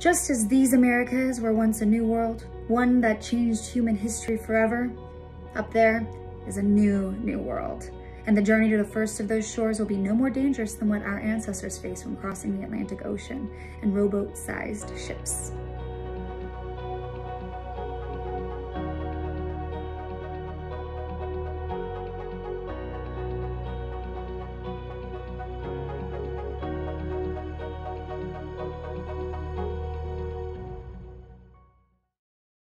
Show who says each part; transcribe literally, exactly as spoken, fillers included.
Speaker 1: Just as these Americas were once a new world, one that changed human history forever, up there is a new, new world. And the journey to the first of those shores will be no more dangerous than what our ancestors faced when crossing the Atlantic Ocean in rowboat-sized ships.